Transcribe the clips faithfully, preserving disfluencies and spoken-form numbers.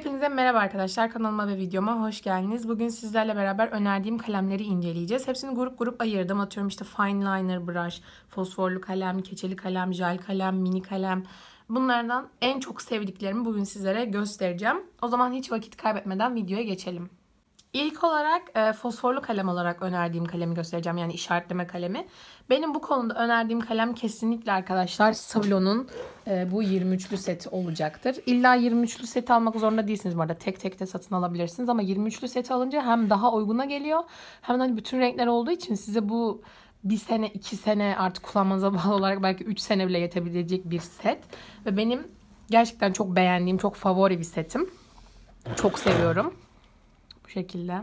Hepinize merhaba arkadaşlar. Kanalıma ve videoma hoş geldiniz. Bugün sizlerle beraber önerdiğim kalemleri inceleyeceğiz. Hepsini grup grup ayırdım. Atıyorum işte fine liner brush, fosforlu kalem, keçeli kalem, jel kalem, mini kalem. Bunlardan en çok sevdiklerimi bugün sizlere göstereceğim. O zaman hiç vakit kaybetmeden videoya geçelim. İlk olarak e, fosforlu kalem olarak önerdiğim kalemi göstereceğim. Yani işaretleme kalemi. Benim bu konuda önerdiğim kalem kesinlikle arkadaşlar Sablon'un e, bu yirmi üçlü seti olacaktır. İlla yirmi üçlü seti almak zorunda değilsiniz bu arada. Tek tek de satın alabilirsiniz. Ama yirmi üçlü seti alınca hem daha uyguna geliyor. Hem de hani bütün renkler olduğu için size bu bir sene, iki sene artık kullanmanıza bağlı olarak belki üç sene bile yetebilecek bir set. Ve benim gerçekten çok beğendiğim, çok favori bir setim. Çok seviyorum. Bu şekilde.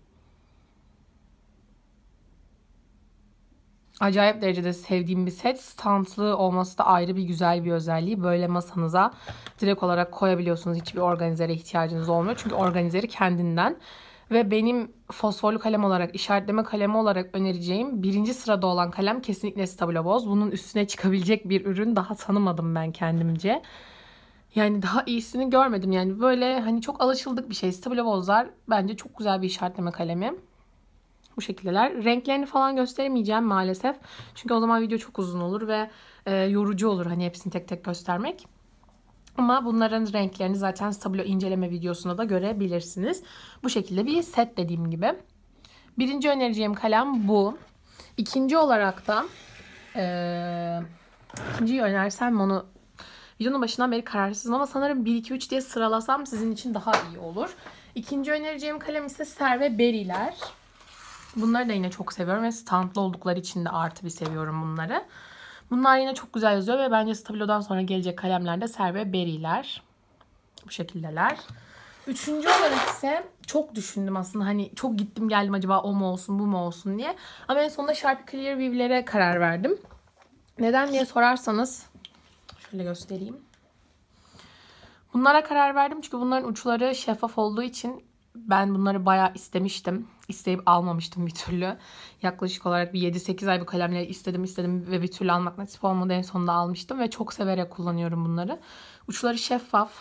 Acayip derecede sevdiğim bir set. Standlı olması da ayrı bir güzel bir özelliği. Böyle masanıza direkt olarak koyabiliyorsunuz. Hiçbir organizere ihtiyacınız olmuyor. Çünkü organizeri kendinden. Ve benim fosforlu kalem olarak, işaretleme kalemi olarak önereceğim birinci sırada olan kalem kesinlikle Stabilo Boz. Bunun üstüne çıkabilecek bir ürün daha tanımadım ben kendimce. Yani daha iyisini görmedim. Yani böyle hani çok alışıldık bir şey. Stabilo Bozlar bence çok güzel bir işaretleme kalemi. Bu şekildeler. Renklerini falan gösteremeyeceğim maalesef. Çünkü o zaman video çok uzun olur ve e, yorucu olur hani hepsini tek tek göstermek. Ama bunların renklerini zaten Stabilo inceleme videosunda da görebilirsiniz. Bu şekilde bir set dediğim gibi. Birinci önereceğim kalem bu. İkinci olarak da e, ikinciyi önersem onu videonun başından beri kararsızım ama sanırım bir iki üç diye sıralasam sizin için daha iyi olur. İkinci önereceğim kalem ise Cerve Berry'ler. Bunları da yine çok seviyorum ve standlı oldukları için de artı bir seviyorum bunları. Bunlar yine çok güzel yazıyor ve bence Stabilo'dan sonra gelecek kalemlerde Cerve Berry'ler. Bu şekildeler. Üçüncü olarak ise çok düşündüm aslında, hani çok gittim geldim acaba o mu olsun bu mu olsun diye. Ama en sonunda Sharpie Clear View'lere karar verdim. Neden diye sorarsanız şöyle göstereyim. Bunlara karar verdim çünkü bunların uçları şeffaf olduğu için ben bunları bayağı istemiştim. İsteyip almamıştım bir türlü. Yaklaşık olarak bir yedi sekiz ay bu kalemleri istedim istedim ve bir türlü almak nasip olmadı. En sonunda almıştım ve çok severek kullanıyorum bunları. Uçları şeffaf.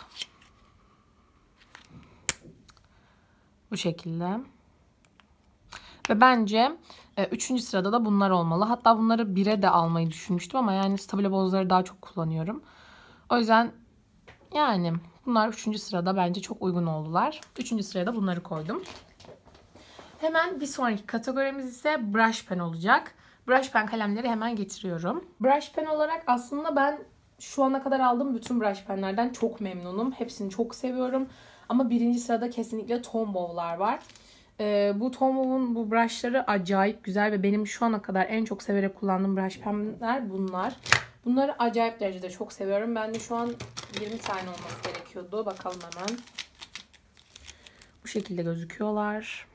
Bu şekilde. Ve bence üçüncü sırada da bunlar olmalı. Hatta bunları bire de almayı düşünmüştüm ama yani Stabilo Boz'ları daha çok kullanıyorum. O yüzden yani bunlar üçüncü sırada bence çok uygun oldular. üçüncü sıraya da bunları koydum. Hemen bir sonraki kategorimiz ise brush pen olacak. Brush pen kalemleri hemen getiriyorum. Brush pen olarak aslında ben şu ana kadar aldığım bütün brush penlerden çok memnunum. Hepsini çok seviyorum. Ama birinci sırada kesinlikle Tombow'lar var. Ee, bu Tombow'un bu brushları acayip güzel ve benim şu ana kadar en çok severek kullandığım brush penler bunlar. Bunları acayip derecede çok seviyorum. Ben de şu an yirmi tane olması gerekiyordu. Bakalım hemen. Bu şekilde gözüküyorlar.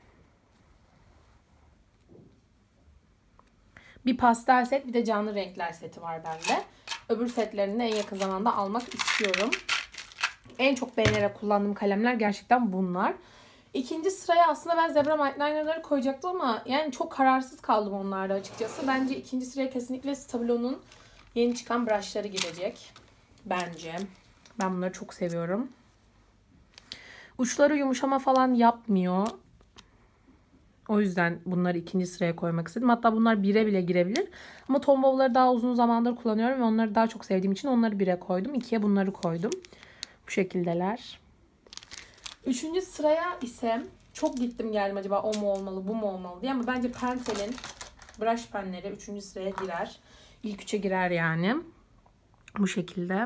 Bir pastel set, bir de canlı renkler seti var bende. Öbür setlerini de en yakın zamanda almak istiyorum. En çok beğenerek kullandığım kalemler gerçekten bunlar. İkinci sıraya aslında ben Zebra Lightliner'ları koyacaktım ama yani çok kararsız kaldım onlarda açıkçası. Bence ikinci sıraya kesinlikle Stabilo'nun yeni çıkan brushları girecek. Bence. Ben bunları çok seviyorum. Uçları yumuşama falan yapmıyor. O yüzden bunları ikinci sıraya koymak istedim. Hatta bunlar bire bile girebilir. Ama Tombow'ları daha uzun zamandır kullanıyorum ve onları daha çok sevdiğim için onları bire koydum. ikiye bunları koydum. Bu şekildeler. Üçüncü sıraya ise çok gittim geldim acaba o mu olmalı bu mu olmalı diye. Ama bence Pentel'in brush penleri üçüncü sıraya girer. İlk üçe girer yani. Bu şekilde.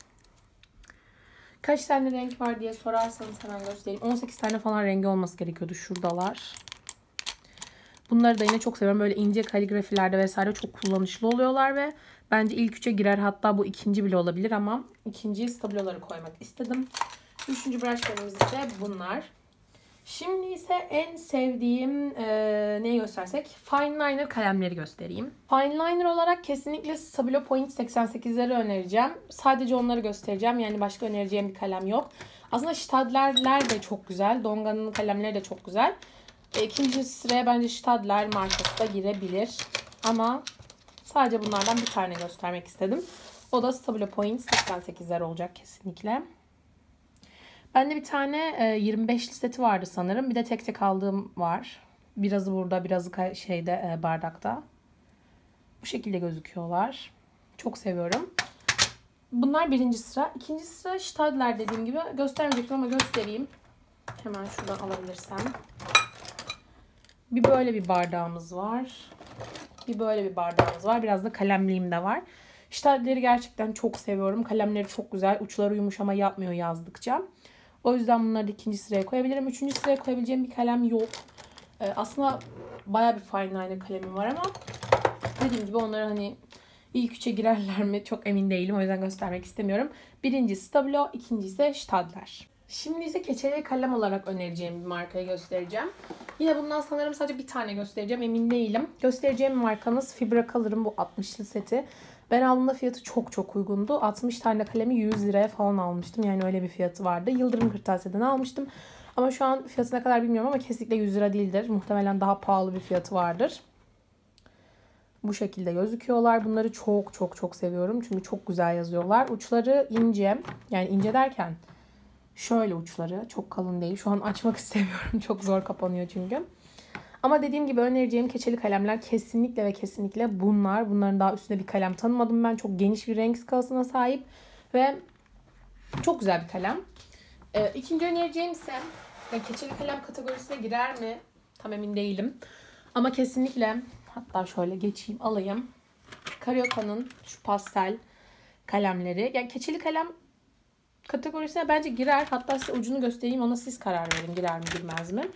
Kaç tane renk var diye sorarsanız hemen göstereyim. on sekiz tane falan rengi olması gerekiyordu. Şuradalar. Bunları da yine çok seviyorum. Böyle ince kaligrafilerde vesaire çok kullanışlı oluyorlar ve bence ilk üçe girer. Hatta bu ikinci bile olabilir ama ikinciyi Stabilo'ları koymak istedim. Üçüncü brushlarımız ise bunlar. Şimdi ise en sevdiğim e, neyi göstersek? Fine Liner kalemleri göstereyim. Fine Liner olarak kesinlikle Stabilo Point seksen sekizleri önereceğim. Sadece onları göstereceğim. Yani başka önereceğim bir kalem yok. Aslında Stadler'ler de çok güzel. Donga'nın kalemleri de çok güzel. E, ikinci sıraya bence Stadler markası da girebilir. Ama sadece bunlardan bir tane göstermek istedim. O da Stabilo Point seksen sekizler olacak kesinlikle. Bende bir tane yirmi beşli seti vardı sanırım. Bir de tek tek aldığım var. Birazı burada, birazı şeyde bardakta. Bu şekilde gözüküyorlar. Çok seviyorum. Bunlar birinci sıra. İkinci sıra Stadler dediğim gibi. Göstermeyecektim ama göstereyim. Hemen şuradan alabilirsem. Bir böyle bir bardağımız var. Bir böyle bir bardağımız var. Biraz da kalemliğim de var. Stadler'i gerçekten çok seviyorum. Kalemleri çok güzel. Uçları yumuşama yapmıyor yazdıkça. O yüzden bunları da ikinci sıraya koyabilirim. Üçüncü sıraya koyabileceğim bir kalem yok. Ee, aslında bayağı bir fine liner kalemim var ama dediğim gibi onları hani ilk üçe girerler mi çok emin değilim. O yüzden göstermek istemiyorum. Birincisi Stabilo, ikinci ise Stadler. Şimdi ise keçeli kalem olarak önereceğim bir markayı göstereceğim. Yine bundan sanırım sadece bir tane göstereceğim. Emin değilim. Göstereceğim markamız Fibra Color'ın bu altmışlı seti. Ben aldığımda fiyatı çok çok uygundu. altmış tane kalemi yüz liraya falan almıştım. Yani öyle bir fiyatı vardı. Yıldırım Kırtasiye'den almıştım. Ama şu an fiyatı ne kadar bilmiyorum ama kesinlikle yüz lira değildir. Muhtemelen daha pahalı bir fiyatı vardır. Bu şekilde gözüküyorlar. Bunları çok çok çok seviyorum. Çünkü çok güzel yazıyorlar. Uçları ince. Yani ince derken şöyle uçları. Çok kalın değil. Şu an açmak istemiyorum. Çok zor kapanıyor çünkü. Ama dediğim gibi önereceğim keçeli kalemler kesinlikle ve kesinlikle bunlar. Bunların daha üstünde bir kalem tanımadım ben. Çok geniş bir renk skalasına sahip. Ve çok güzel bir kalem. Ee, ikinci önereceğim ise yani keçeli kalem kategorisine girer mi? Tam emin değilim. Ama kesinlikle hatta şöyle geçeyim alayım. Carioca'nın şu pastel kalemleri. Yani keçeli kalem kategorisine bence girer. Hatta size ucunu göstereyim. Ona siz karar verin. Girer mi girmez mi?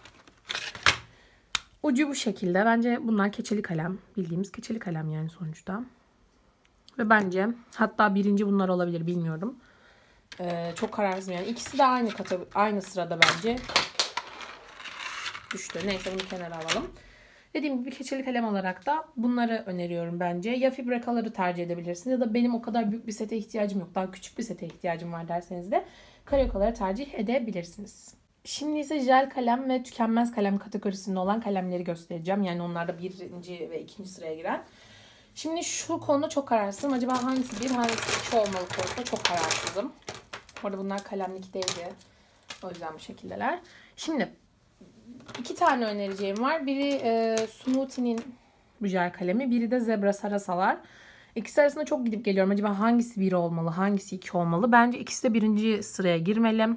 Ucu bu şekilde. Bence bunlar keçeli kalem. Bildiğimiz keçeli kalem yani sonuçta. Ve bence hatta birinci bunlar olabilir. Bilmiyorum. Ee, çok kararsızım yani. İkisi de aynı kategori, aynı sırada bence. Düştü. Neyse bunu kenara alalım. Dediğim gibi keçeli kalem olarak da bunları öneriyorum bence. Ya Fibra Color'ı tercih edebilirsiniz ya da benim o kadar büyük bir sete ihtiyacım yok. Daha küçük bir sete ihtiyacım var derseniz de Carioca'ları tercih edebilirsiniz. Şimdi ise jel kalem ve tükenmez kalem kategorisinde olan kalemleri göstereceğim. Yani onlar da birinci ve ikinci sıraya giren. Şimdi şu konuda çok kararsızım. Acaba hangisi bir, hangisi iki olmalı konusunda çok kararsızım. Orada bunlar kalemlik değildi. O yüzden bu şekildeler. Şimdi iki tane önereceğim var. Biri e, Smoothie'nin bu jel kalemi. Biri de Zebra Sarasalar. İkisi arasında çok gidip geliyorum. Acaba hangisi bir olmalı, hangisi iki olmalı? Bence ikisi de birinci sıraya girmeli.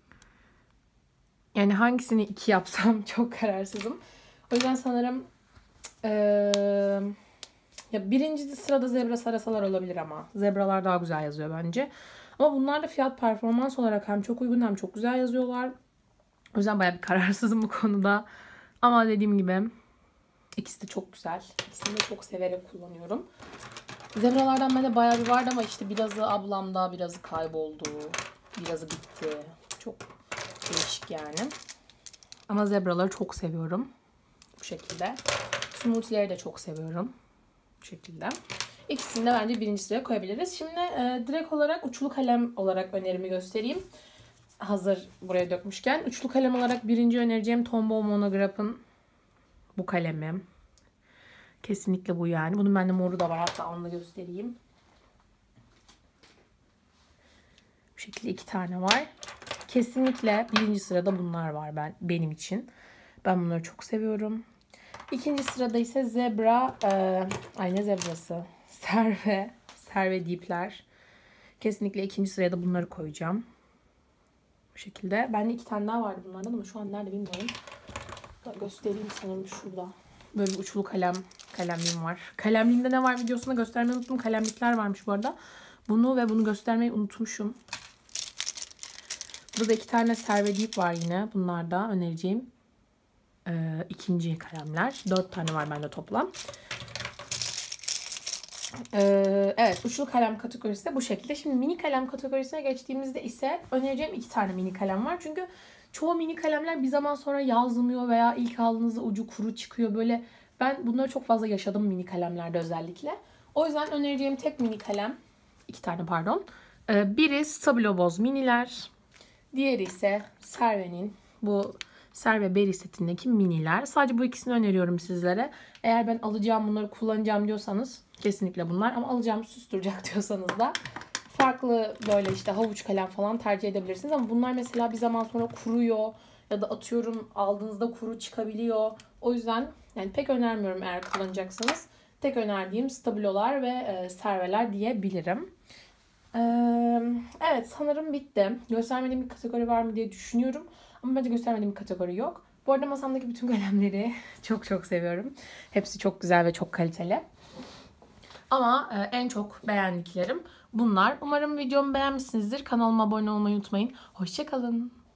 Yani hangisini iki yapsam çok kararsızım. O yüzden sanırım ee, ya birinci sırada Zebra Sarasalar olabilir ama. Zebralar daha güzel yazıyor bence. Ama bunlar da fiyat performans olarak hem çok uygun hem çok güzel yazıyorlar. O yüzden bayağı bir kararsızım bu konuda. Ama dediğim gibi ikisi de çok güzel. İkisini de çok severek kullanıyorum. Zebralardan bende bayağı bir vardı ama işte birazı ablamda, birazı kayboldu. Birazı bitti. Çok değişik yani. Ama zebraları çok seviyorum. Bu şekilde. Smoothie'leri de çok seviyorum. Bu şekilde. İkisini de bence birinci sıraya koyabiliriz. Şimdi e, direkt olarak uçlu kalem olarak önerimi göstereyim. Hazır buraya dökmüşken. Uçlu kalem olarak birinci önereceğim Tombow Monograph'ın bu kalemi. Kesinlikle bu yani. Bunun bende moru da var. Hatta onu da göstereyim. Bu şekilde iki tane var. Kesinlikle birinci sırada bunlar var ben benim için. Ben bunları çok seviyorum. İkinci sırada ise Zebra, e, ay ne zebrası? Serve, Serve Deep'ler. Kesinlikle ikinci sıraya da bunları koyacağım. Bu şekilde. Bende iki tane daha vardı bunlardan ama şu an nerede bilmiyorum. Göstereyim sanırım şurada. Böyle bir uçlu kalem, kalemliğim var. Kalemliğimde ne var videosunda göstermeyi unuttum. Kalemlikler varmış bu arada. Bunu ve bunu göstermeyi unutmuşum. Burada iki tane Serve Deep var yine. Bunlar da önereceğim ee, ikinci kalemler. Dört tane var bende toplam. Ee, evet, uçlu kalem kategorisi de bu şekilde. Şimdi mini kalem kategorisine geçtiğimizde ise önereceğim iki tane mini kalem var. Çünkü çoğu mini kalemler bir zaman sonra yazmıyor veya ilk aldığınızda ucu kuru çıkıyor. Böyle ben bunları çok fazla yaşadım mini kalemlerde özellikle. O yüzden önereceğim tek mini kalem, iki tane pardon. Ee, biri Stabilo Boz miniler. Diğeri ise Serve'nin bu Serve Berry setindeki miniler. Sadece bu ikisini öneriyorum sizlere. Eğer ben alacağım bunları kullanacağım diyorsanız kesinlikle bunlar. Ama alacağım susturacak diyorsanız da farklı böyle işte havuç kalem falan tercih edebilirsiniz. Ama bunlar mesela bir zaman sonra kuruyor ya da atıyorum aldığınızda kuru çıkabiliyor. O yüzden yani pek önermiyorum eğer kullanacaksanız. Tek önerdiğim Stabilo'lar ve e, Cerve'ler diyebilirim. Ee, evet sanırım bitti. Göstermediğim bir kategori var mı diye düşünüyorum. Ama bence göstermediğim bir kategori yok. Bu arada masamdaki bütün kalemleri çok çok seviyorum. Hepsi çok güzel ve çok kaliteli. Ama e, en çok beğendiklerim bunlar. Umarım videomu beğenmişsinizdir. Kanalıma abone olmayı unutmayın. Hoşça kalın.